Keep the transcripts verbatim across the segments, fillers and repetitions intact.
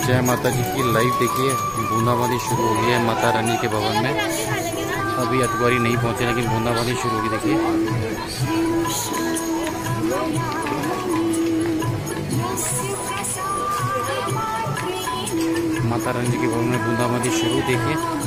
जय माता जी की लाइव देखिए बूंदाबांदी शुरू हो गई है माता रानी के भवन में। अभी अतवारी नहीं पहुंचे लेकिन बूंदाबांदी शुरू होगी। देखिए माता रानी जी के भवन में बूंदाबांदी शुरू। देखिए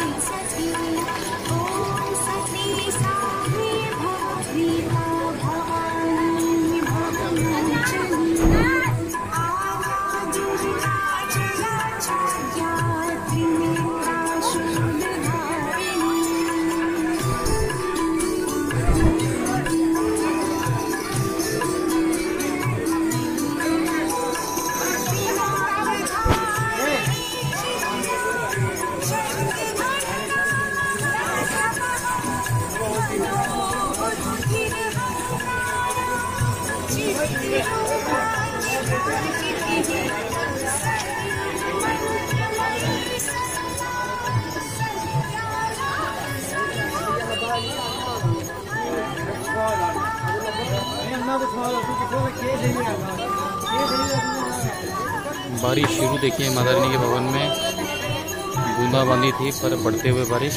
बारिश शुरू। देखिए माता रानी के भवन में बूंदाबांदी थी पर बढ़ते हुए बारिश।